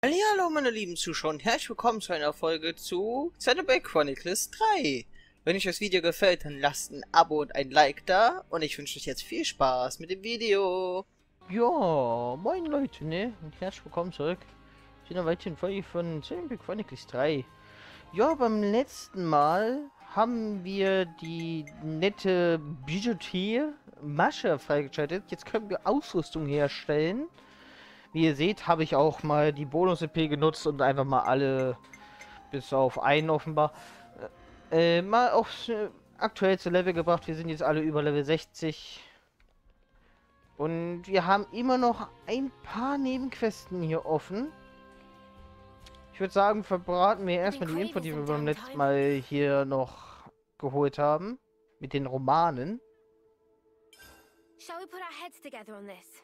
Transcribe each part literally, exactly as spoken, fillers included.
Hallo meine lieben Zuschauer und herzlich willkommen zu einer Folge zu Xenoblade Chronicles drei. Wenn euch das Video gefällt, dann lasst ein Abo und ein Like da und ich wünsche euch jetzt viel Spaß mit dem Video. Ja, moin Leute, ne? Und herzlich willkommen zurück zu einer weiteren Folge von Xenoblade Chronicles drei. Ja, beim letzten Mal haben wir die nette Bijoutier Masche freigeschaltet. Jetzt können wir Ausrüstung herstellen. Wie ihr seht, habe ich auch mal die Bonus-E P genutzt und einfach mal alle, bis auf einen offenbar, äh, mal aufs äh, aktuellste Level gebracht. Wir sind jetzt alle über Level sechzig. Und wir haben immer noch ein paar Nebenquesten hier offen. Ich würde sagen, verbraten wir erstmal die Info, die wir beim letzten Mal hier noch geholt haben. Mit den Romanen. Shall we put our heads together on this?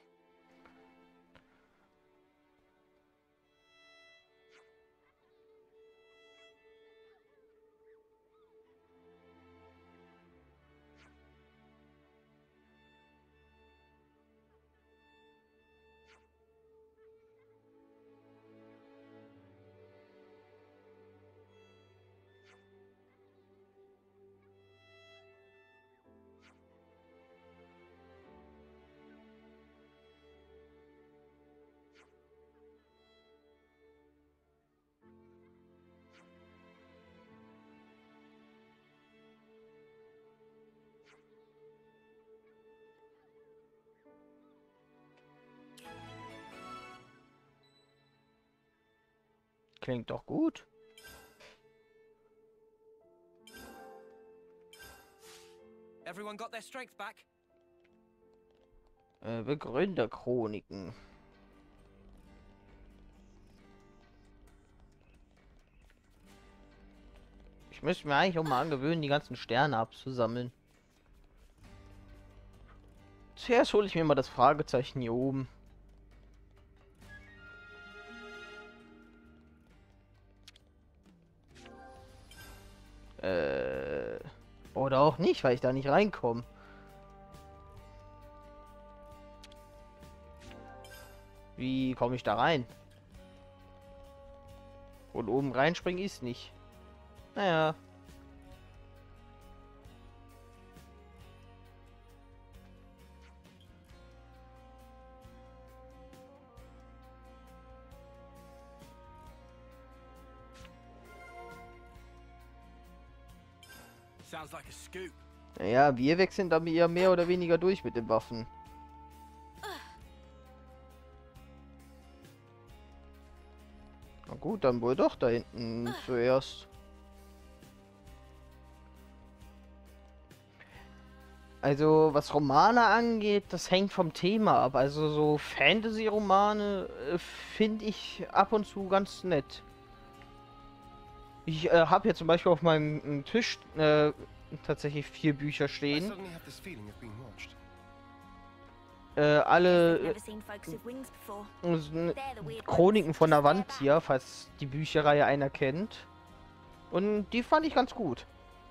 Klingt doch gut. Everyone got their strength back? Äh, Begründerchroniken. Ich müsste mir eigentlich auch mal angewöhnen, die ganzen Sterne abzusammeln. Zuerst hole ich mir mal das Fragezeichen hier oben. Äh, oder auch nicht, weil ich da nicht reinkomme. Wie komme ich da rein? Und oben reinspringen ist nicht. Naja. Sounds like a scoop. Naja, wir wechseln da ja mehr oder weniger durch mit den Waffen. Na gut, dann wohl doch da hinten zuerst. Also, was Romane angeht, das hängt vom Thema ab. Also, so Fantasy-Romane äh, finde ich ab und zu ganz nett. Ich äh, habe hier zum Beispiel auf meinem äh, Tisch äh, tatsächlich vier Bücher I stehen. suddenly have this feeling of being watched. Äh, alle Never seen folks with wings before. äh, sind They're the weird Chroniken ones. von der Just stare Wand back. hier, falls die Bücherreihe einer kennt. Und die fand ich ganz gut.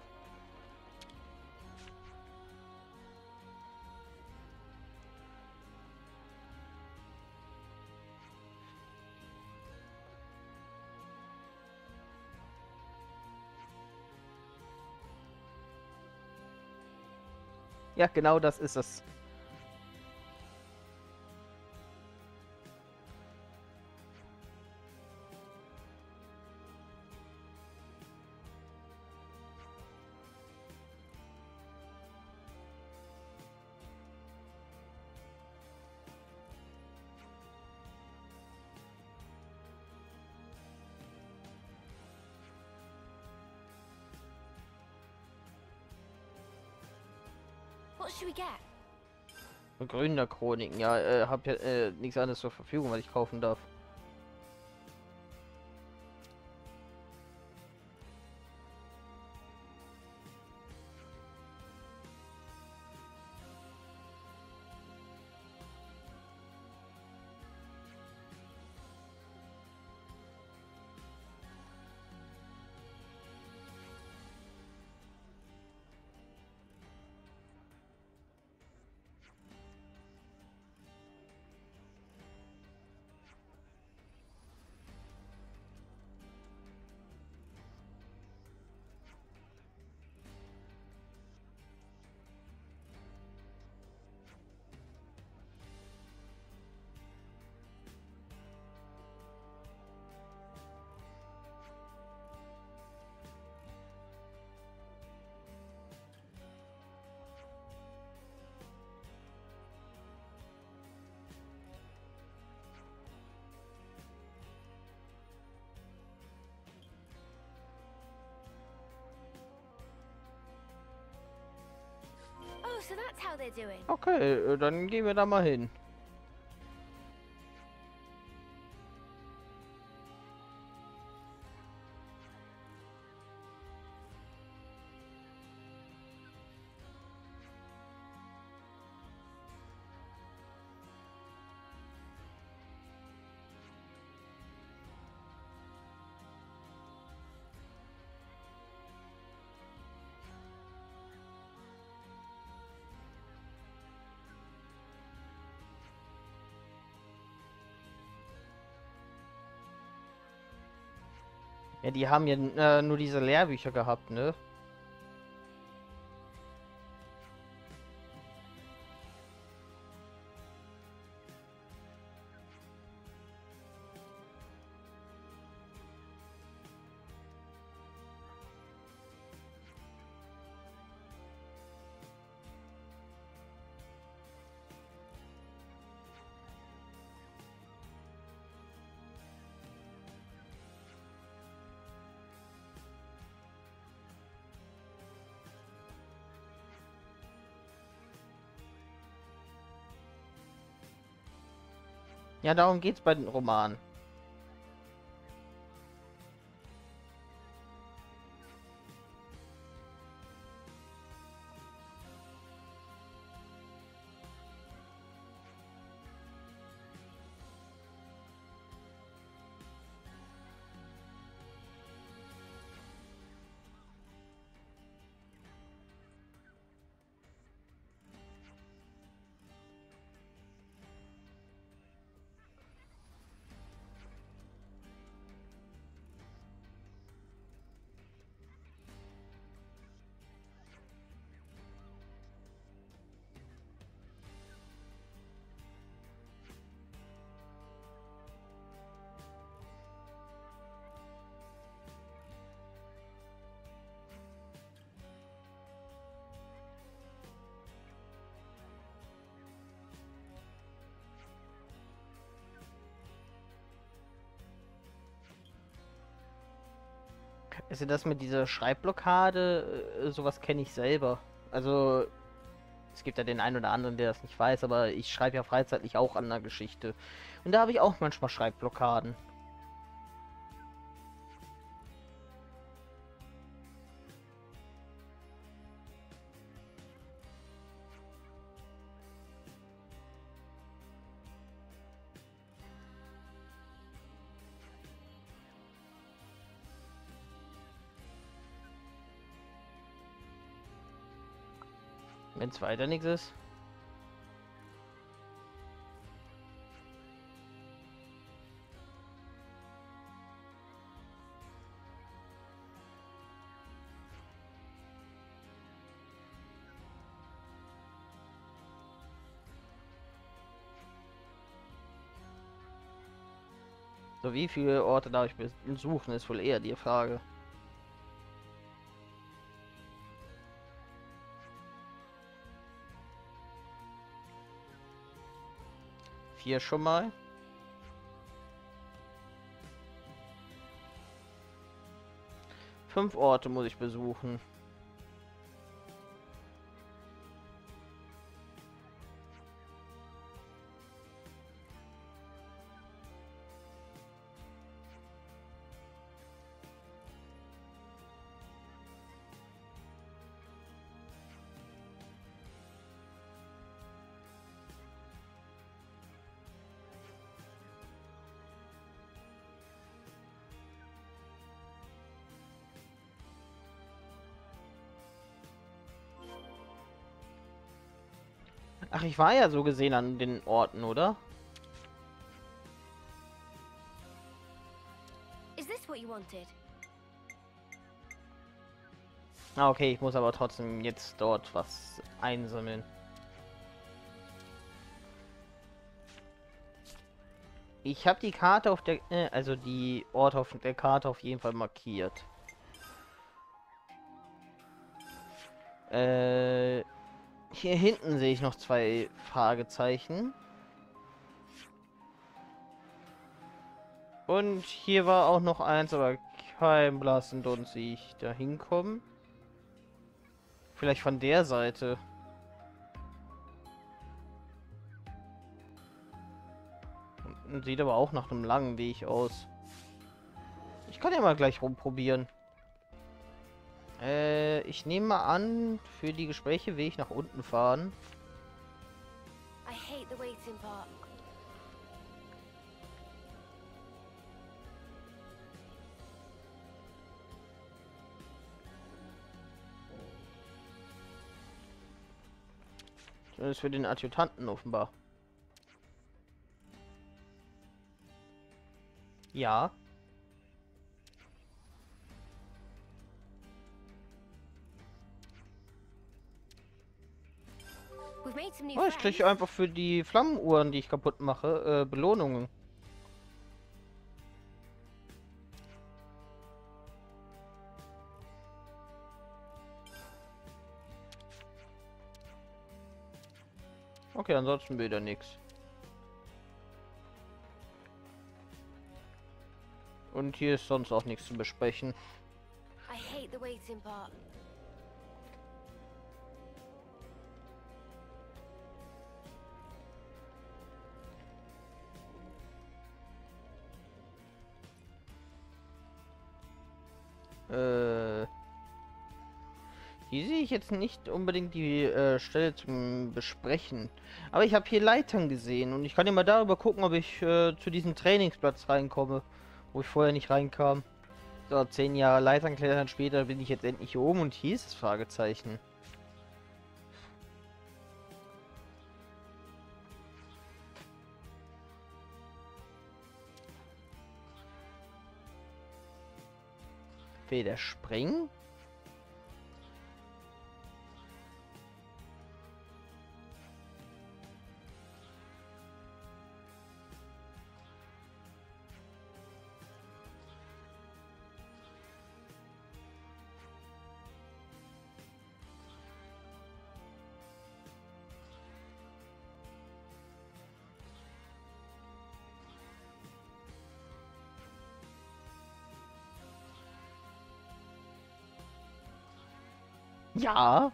Ja, genau das ist es. What should we get? Begründerchroniken, ja, äh, hab ja äh, nichts anderes zur Verfügung, was ich kaufen darf. So that's how they're doing. Okay, äh, dann gehen wir da mal hin. Ja, die haben ja äh, nur diese Lehrbücher gehabt, ne? Ja, darum geht's bei den Romanen. Also das mit dieser Schreibblockade, äh, sowas kenne ich selber. Also es gibt ja den einen oder anderen, der das nicht weiß, aber ich schreibe ja freizeitlich auch an der Geschichte. Und da habe ich auch manchmal Schreibblockaden. Wenn es weiter nichts ist. So, wie viele Orte darf ich besuchen, ist wohl eher die Frage. Vier schon mal. Fünf Orte muss ich besuchen. Ach, ich war ja so gesehen an den Orten, oder? Is this what you wanted? Ah, okay, ich muss aber trotzdem jetzt dort was einsammeln. Ich habe die Karte auf der, äh, also die Orte auf der Karte auf jeden Fall markiert. Äh, hier hinten sehe ich noch zwei Fragezeichen. Und hier war auch noch eins, aber kein blassen Dunst, wie ich da hinkomme. Vielleicht von der Seite. Sieht aber auch nach einem langen Weg aus. Ich kann ja mal gleich rumprobieren. Äh, ich nehme mal an, für die Gespräche will ich nach unten fahren. I hate the waiting part. Zumindest für den Adjutanten offenbar. Ja. We've made some new Oh, ich friends. kriege einfach für die Flammenuhren, die ich kaputt mache, äh, Belohnungen. Okay, ansonsten wieder nichts. Und hier ist sonst auch nichts zu besprechen. I hate the waiting part. Äh, hier sehe ich jetzt nicht unbedingt die äh, Stelle zum Besprechen. Aber ich habe hier Leitern gesehen und ich kann ja mal darüber gucken, ob ich äh, zu diesem Trainingsplatz reinkomme, wo ich vorher nicht reinkam. So, zehn Jahre Leitern klettern später bin ich jetzt endlich hier oben und hier ist das Fragezeichen. Will der springen? Ja.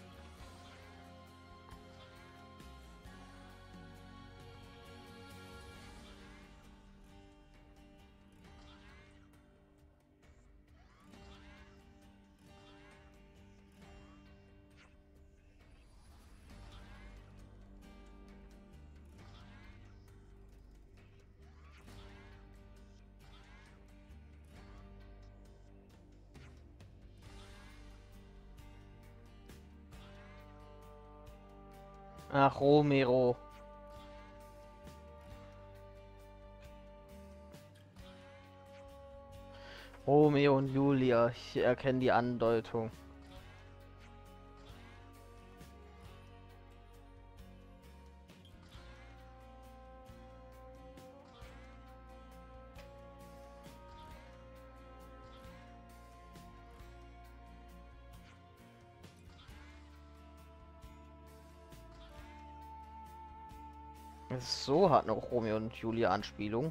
Ach, Romero. Romeo und Julia. Ich erkenne die Andeutung. So hat noch Romeo und Julia Anspielung.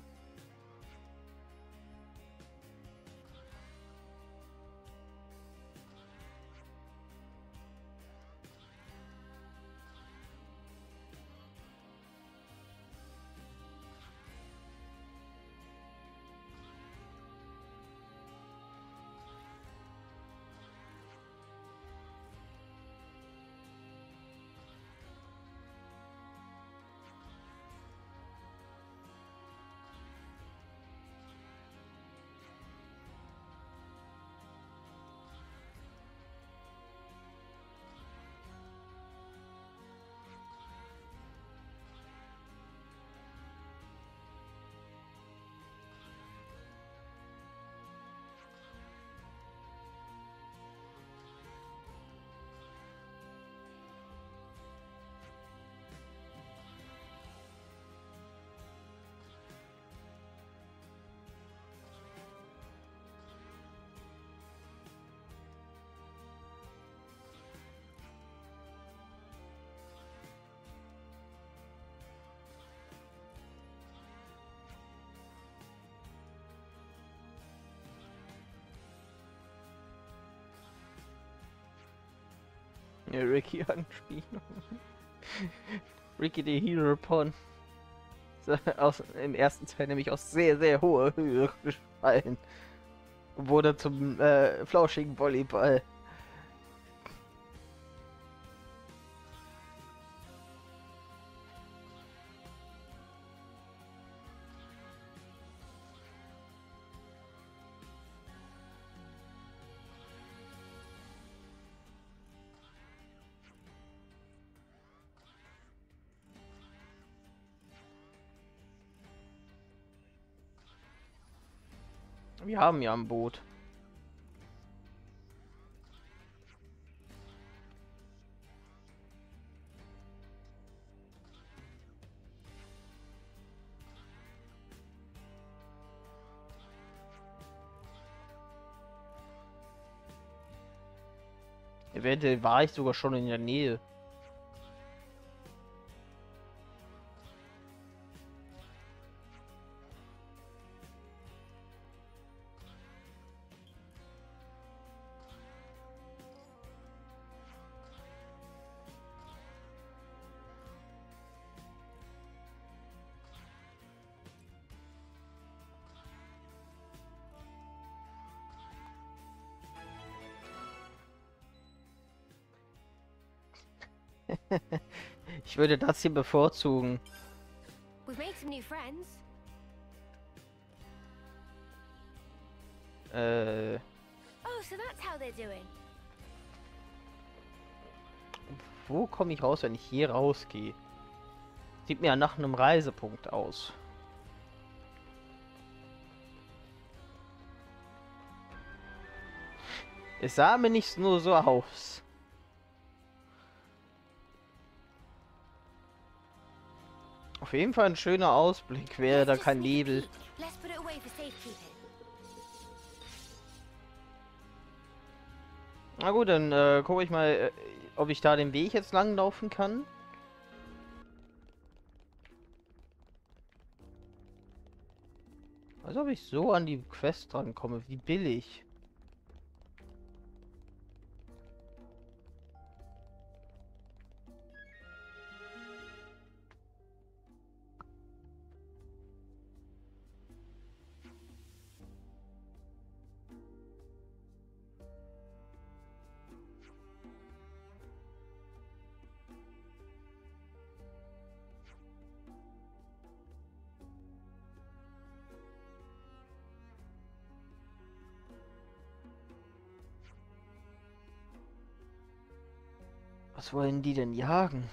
Ja, Ricky Anspielung. Ricky the Hero Pon. aus, im ersten Teil nämlich aus sehr, sehr hoher Höhe gefallen. Wurde zum äh, flauschigen Volleyball. Wir haben ja ein Boot. Eventuell war ich sogar schon in der Nähe. Ich würde das hier bevorzugen. We've made some new friends. Äh, Oh, so that's how they're doing. wo komme ich raus, wenn ich hier rausgehe? Sieht mir ja nach einem Reisepunkt aus. Es sah mir nicht nur so aus. Auf jeden Fall ein schöner Ausblick, wäre da Let's just kein sneak a Nebel. peek. Let's put it away for safekeeping. Na gut, dann äh, gucke ich mal, äh, ob ich da den Weg jetzt lang laufen kann. Also ob ich so an die Quest rankomme, wie billig. Was wollen die denn jagen?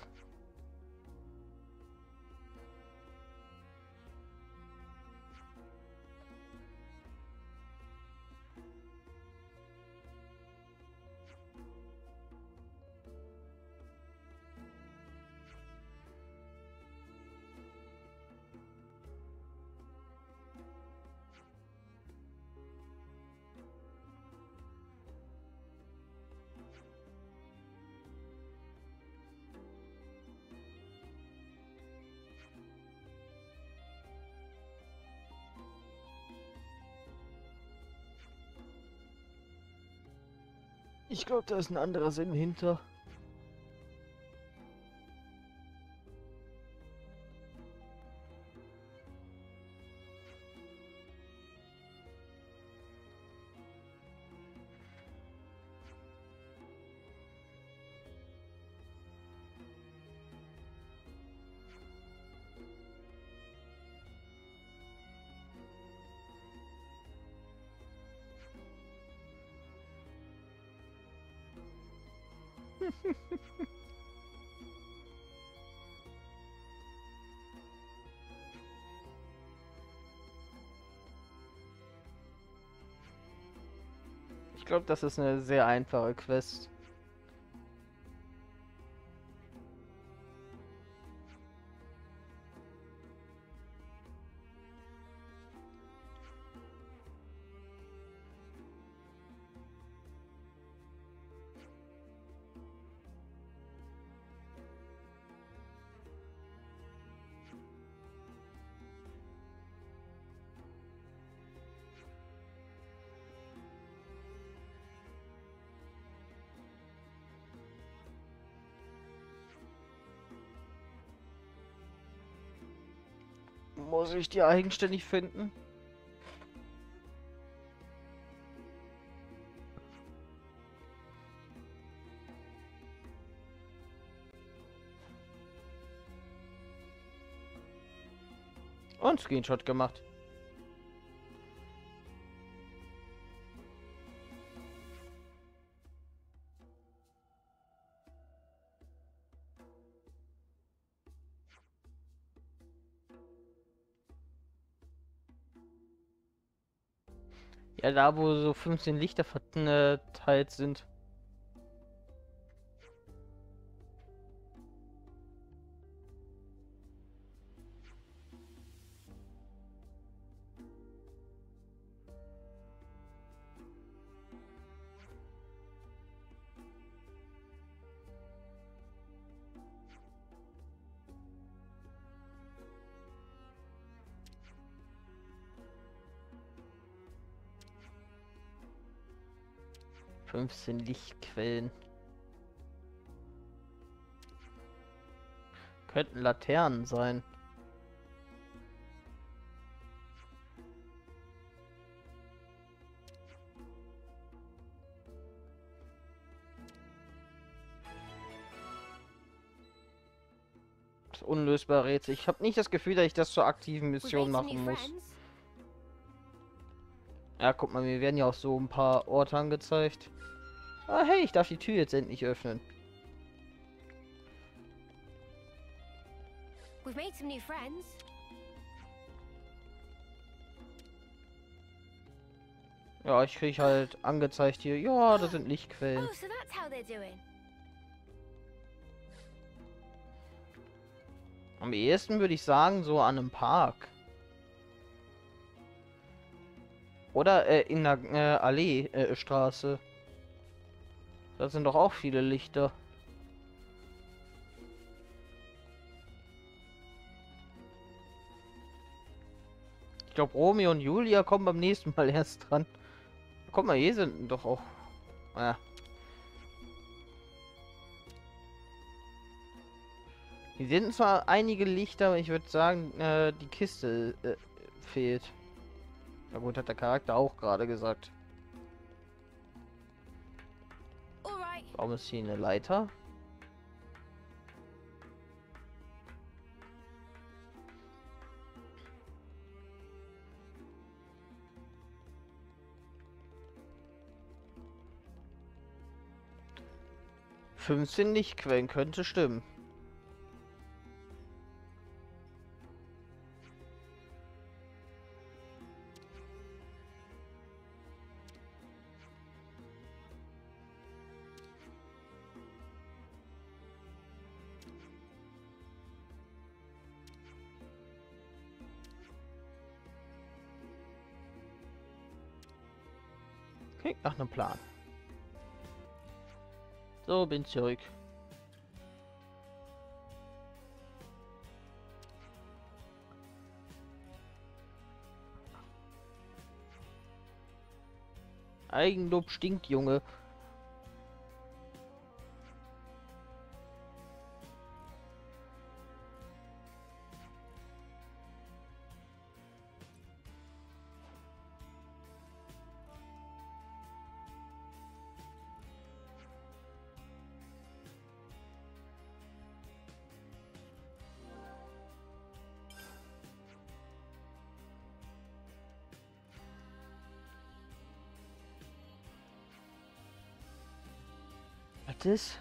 Ich glaube, da ist ein anderer Sinn hinter. Ich glaube, das ist eine sehr einfache Quest. Muss ich die eigenständig finden? Und Screenshot gemacht. Ja, da wo so fünfzehn Lichter verteilt sind. fünfzehn Lichtquellen. Könnten Laternen sein. Das unlösbare Rätsel. Ich habe nicht das Gefühl, dass ich das zur aktiven Mission machen muss. Ja, guck mal, mir werden ja auch so ein paar Orte angezeigt. Ah, hey, ich darf die Tür jetzt endlich öffnen. We've made some new friends. Ja, ich krieg halt angezeigt hier. Ja, das sind Lichtquellen. Oh, so that's how they're doing. Am ehesten würde ich sagen, so an einem Park. Oder äh, in der äh, Allee, äh, Straße. Da sind doch auch viele Lichter. Ich glaube, Romeo und Julia kommen beim nächsten Mal erst dran. Guck mal, hier sind doch auch... Ja. Hier sind zwar einige Lichter, aber ich würde sagen, äh, die Kiste äh, fehlt. Na gut, hat der Charakter auch gerade gesagt. Alright. Warum ist hier eine Leiter? fünfzehn Lichtquellen könnte stimmen. Klingt nach einem Plan. So, bin zurück. Eigenlob stinkt, Junge. Was ist?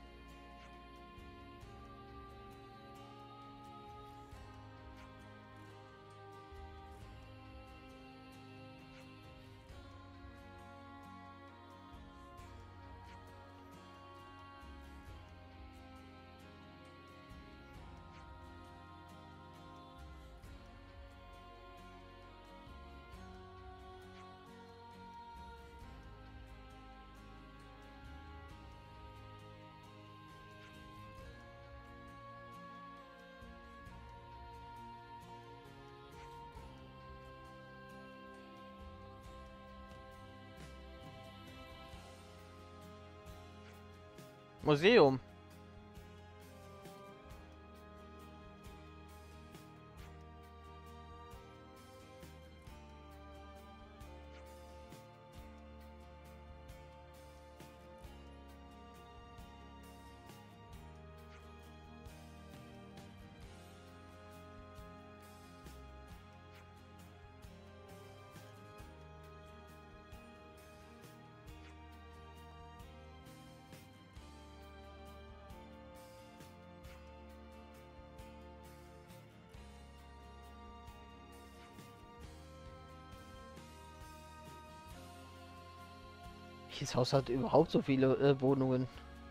Museum. Welches Haus hat überhaupt so viele äh, Wohnungen?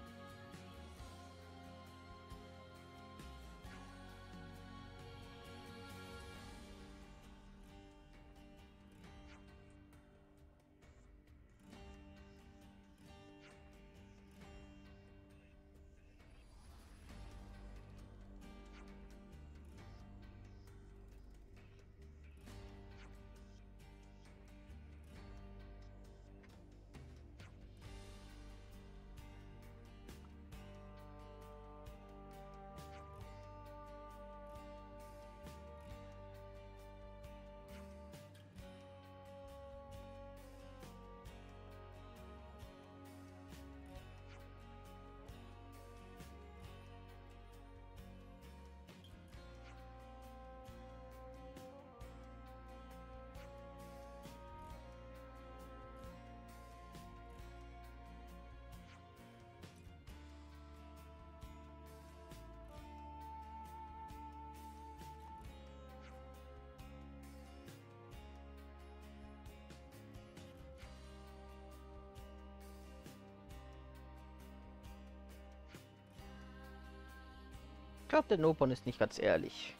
Ich glaube, der Nopon ist nicht ganz ehrlich.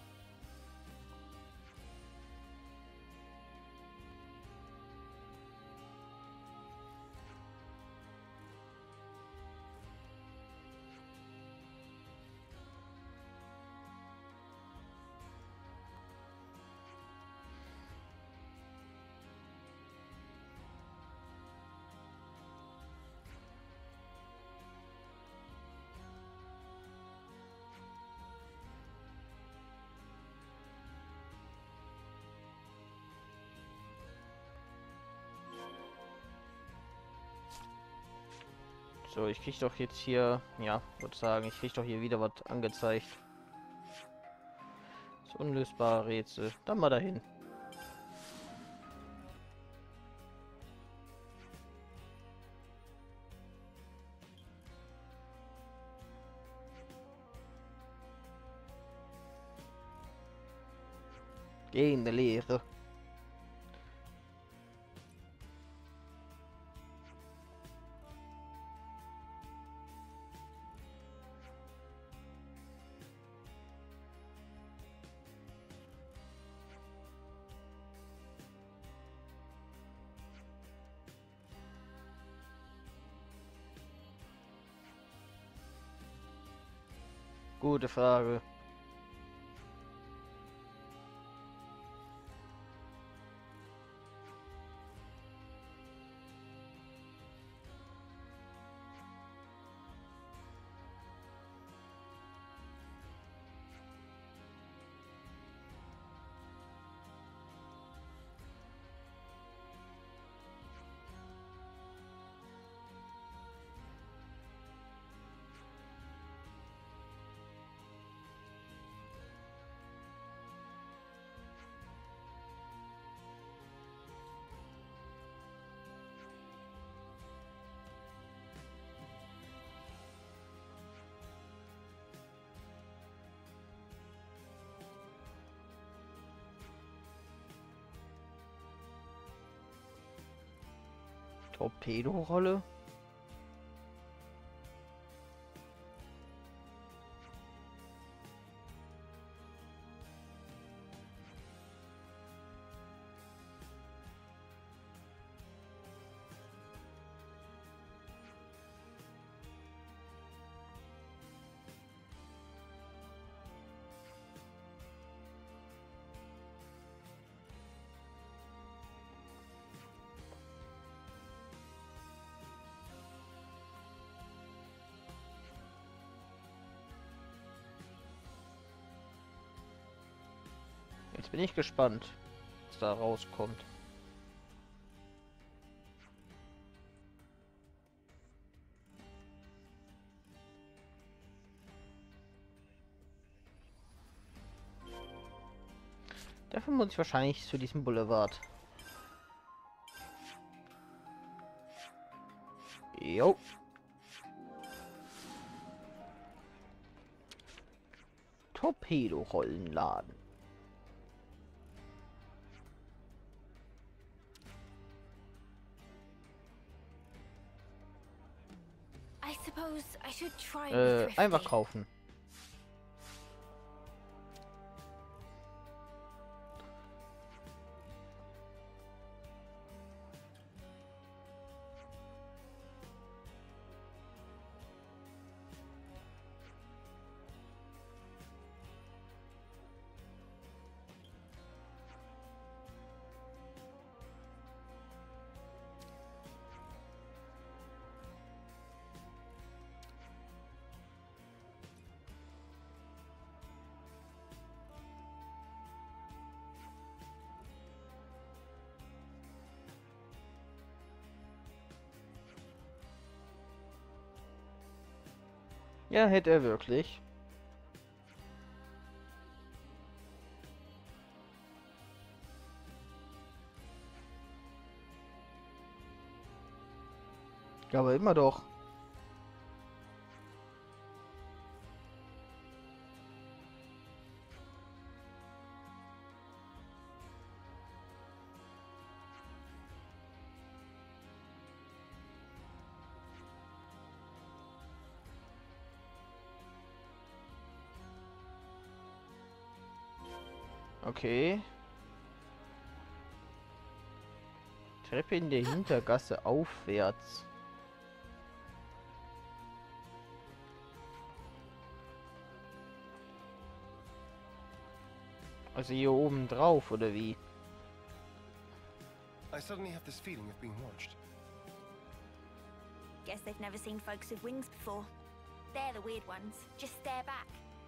So, ich krieg doch jetzt hier, ja, würde sagen, ich krieg doch hier wieder was angezeigt. Das unlösbare Rätsel. Dann mal dahin. Gehende Leere. Gute Frage. Torpedorolle? Jetzt bin ich gespannt, was da rauskommt. Dafür muss ich wahrscheinlich zu diesem Boulevard. Jo. Torpedorollenladen. suppose I should try Äh, thrifty. einfach kaufen. Ja, hätte er wirklich. Ja, aber immer doch. Okay. Treppe in der Hintergasse aufwärts. Also hier oben drauf, oder wie? I suddenly have this feeling of being watched. Guess they've never seen folks with wings before. They're the weird ones. Just stare back.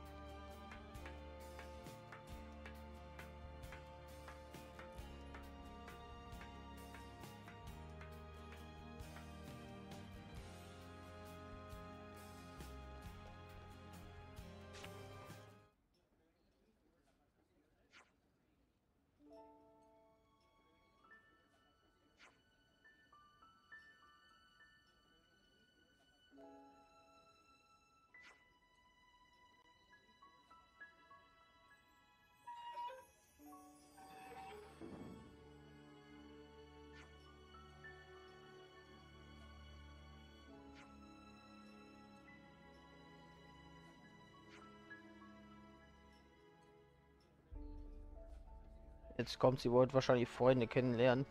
Jetzt kommt sie, wollte wahrscheinlich Freunde kennenlernen.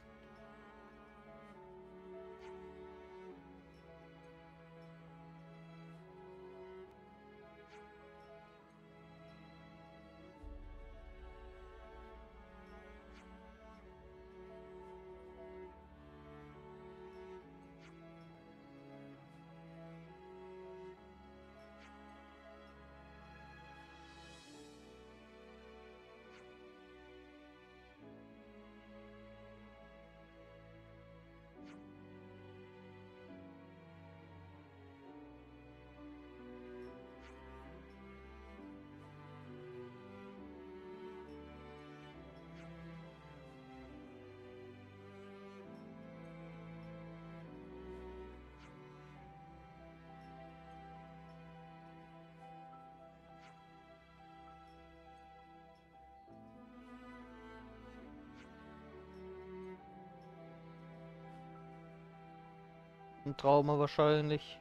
Ein Trauma wahrscheinlich.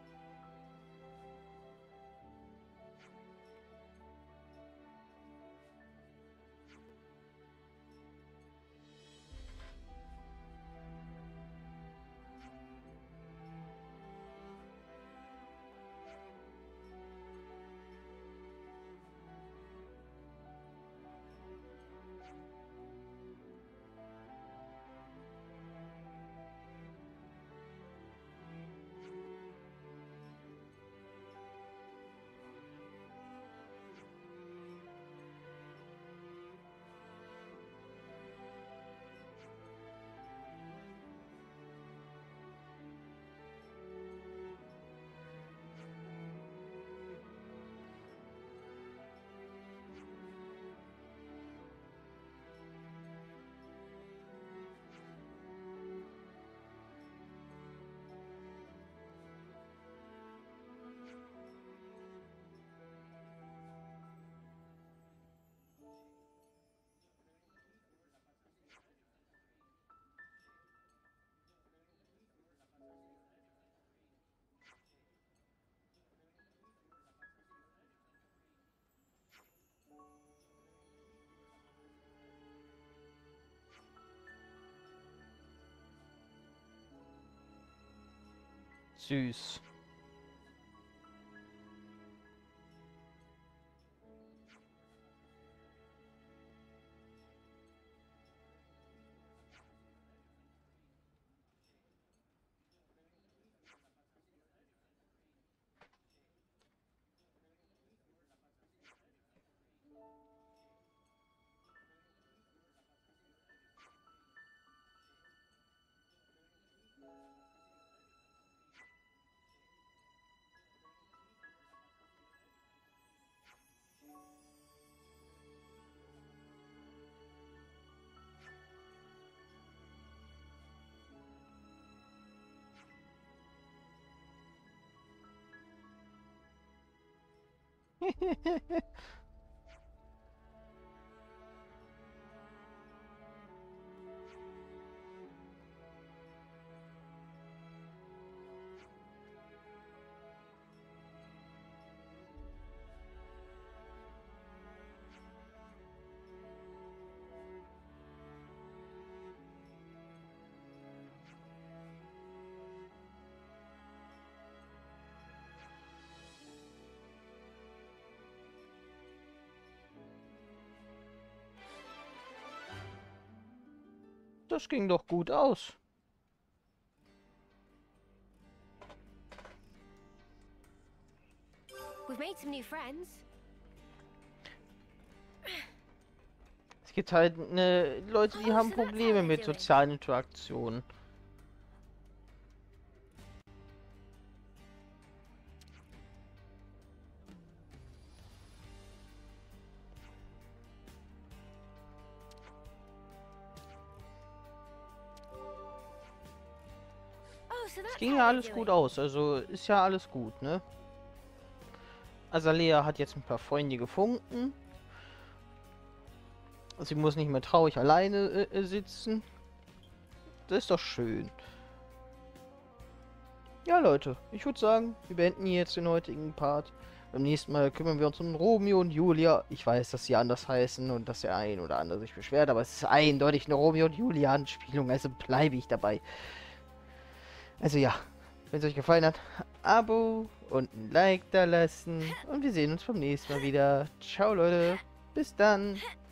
süß. Das ging doch gut aus. We've made some new friends. Es gibt halt ne, Leute, die haben Probleme mit sozialen Interaktionen. Oh, so that's Ging how ja they alles do gut it. aus, also ist ja alles gut, ne? Azalea hat jetzt ein paar Freunde gefunden. Sie muss nicht mehr traurig alleine äh, sitzen. Das ist doch schön. Ja, Leute, ich würde sagen, wir beenden jetzt den heutigen Part. Beim nächsten Mal kümmern wir uns um Romeo und Julia. Ich weiß, dass sie anders heißen und dass der ein oder andere sich beschwert, aber es ist eindeutig eine Romeo und Julia Anspielung, also bleibe ich dabei. Also ja, wenn es euch gefallen hat, Abo und ein Like da lassen und wir sehen uns beim nächsten Mal wieder. Ciao, Leute, bis dann.